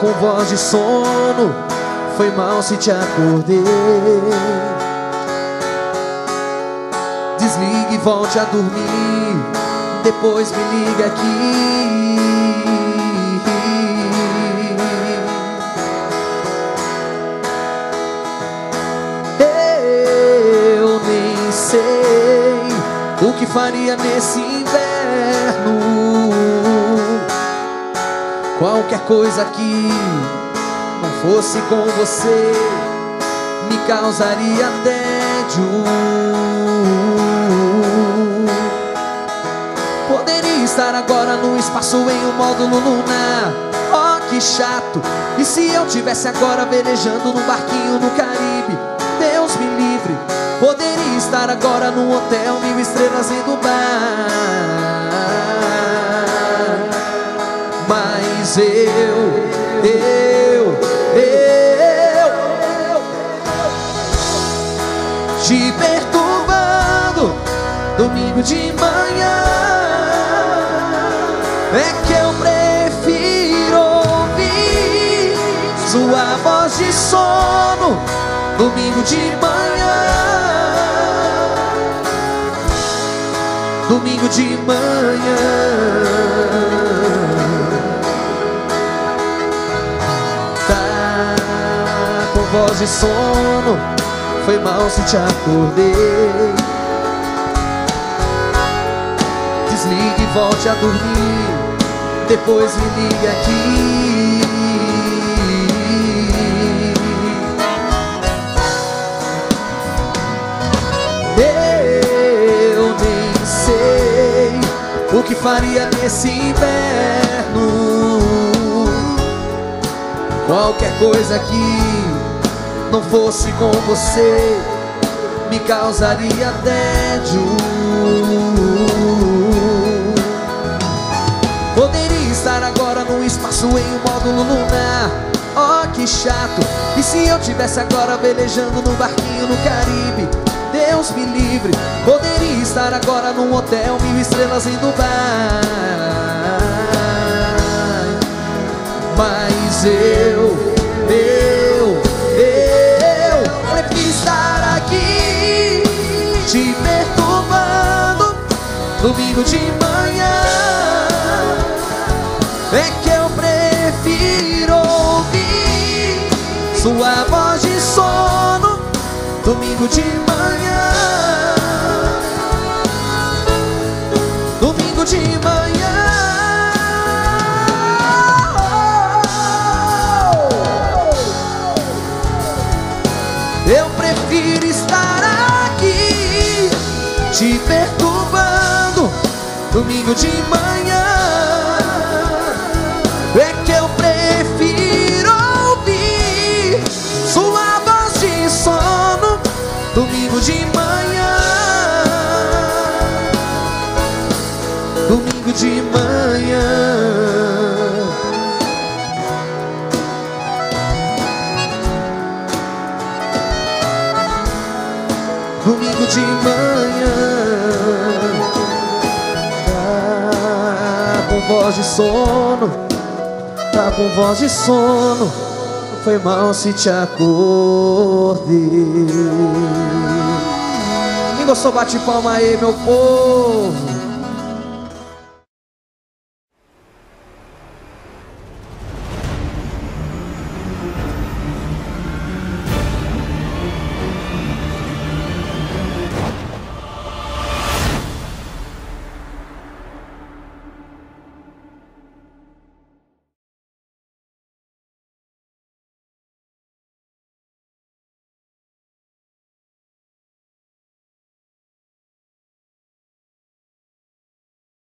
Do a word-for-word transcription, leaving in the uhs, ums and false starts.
com voz de sono, foi mal se te acordei. Desligue e volte a dormir, depois me liga aqui. Eu nem sei o que faria nesse inverno. Qualquer coisa que não fosse com você me causaria tédio. Poderia estar agora no espaço em um módulo lunar. Oh, que chato! E se eu tivesse agora velejando num barquinho no Caribe? Deus me livre! Poderia estar agora num hotel mil estrelas em Dubai. Mas eu, eu, eu te perturbando domingo de manhã. É que eu prefiro ouvir sua voz de sono domingo de manhã. Domingo de manhã. Tá com voz de sono, foi mal se te acordei. Desligue e volte a dormir, depois me ligue aqui. Eu nem sei o que faria nesse inverno. Qualquer coisa que não fosse com você me causaria tédio. Poderia estar agora no espaço em um módulo lunar. Oh, que chato! E se eu tivesse agora velejando num barquinho no Caribe? Deus me livre! Poderia estar agora num hotel mil estrelas em Dubai. Mas eu, eu, eu prefiro estar aqui te perturbando domingo de manhã. É que eu prefiro ouvir sua voz de sono domingo de manhã. Domingo de manhã. Eu prefiro estar aqui te perturbando domingo de manhã. É que eu prefiro ouvir sua voz de sono domingo de manhã. Domingo de manhã. Domingo de manhã. Tá com voz de sono, tá com voz de sono, foi mal se te acordei. Quem gostou bate palma aí, meu povo.